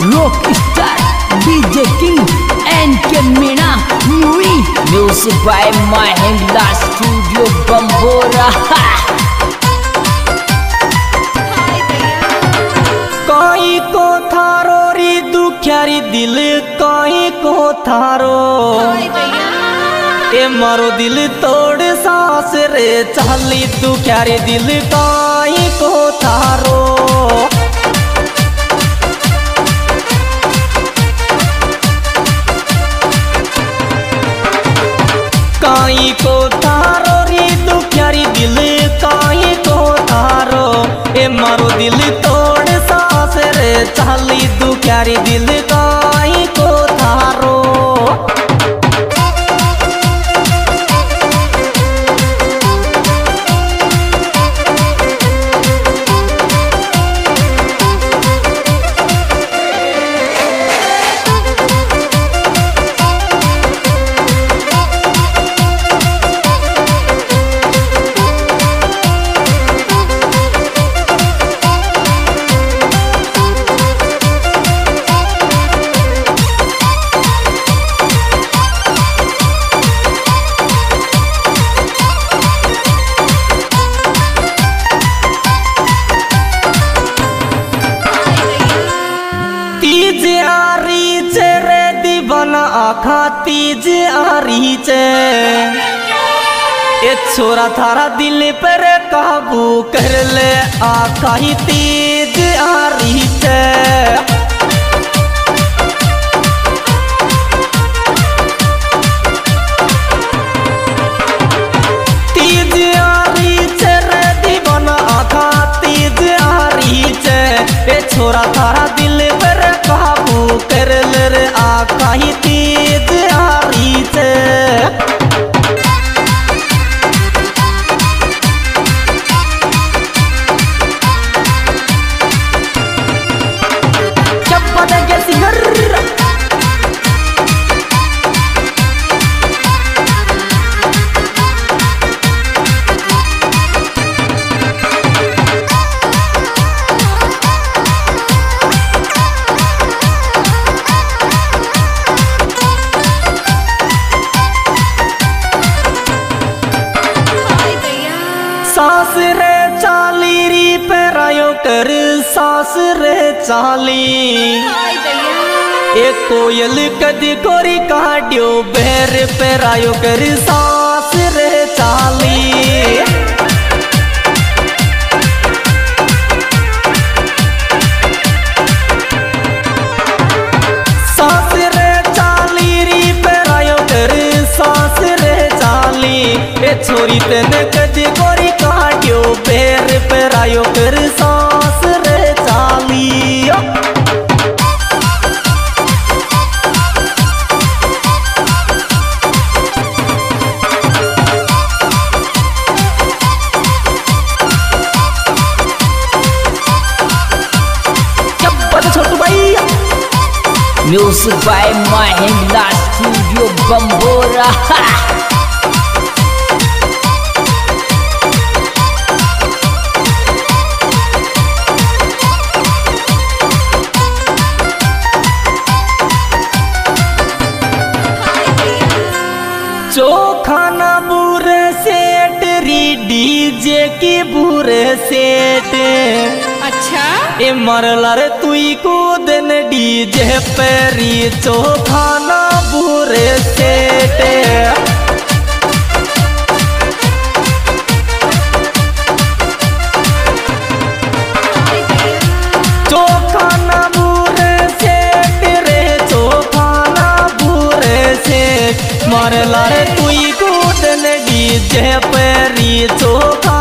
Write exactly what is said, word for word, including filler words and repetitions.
Rock star DJ king N K Meena movie music by Mahindra studio Bambora. कहीं को थारो री दुखियारी दिल कहीं को थारो ए मारो दिल तोड़ सांस रे चाली दुखियारी दिल कहीं को थारो। कहीं को थारो री दुखियारी दिल कहीं को थारो ए मारो दिल तोड़ सांस रे चाली दुखियारी दिल कहीं को थारो। आखा तीज आरी चे ए छोरा थारा दिल पर काबू कर ले आखा ही तीज आरी चे। तीज आरी चे रे दीवाना आखा तीज आरी चे ए छोरा थारा दिल पर काबू कर ले रे आखा ही तीज आरी चे। जब बनेंगे सिंगर सास रे चाली री पैरायो कर सास रे चाली एक कोयल कदी कोरी काट्यो बेर पैरायो कर सास रे चाली। सास रे चाली री पैरायो कर सास रे चाली ए छोरी तेने कदी कोरी काट्यो बेर पैरायो कर सास रे चाली। छोटू भाई music by Mahindra studio Bambora. चोखाना बुरे सेट री डीजे की बुरे सेट अच्छा ए मरला रे तुई को दिन डीजे पेरी चोखाना बुरे सेट। चोखाना बुरे सेट रे चोखाना बुरे सेट मरला रे तुई को दिन डीजे पेरी चोखा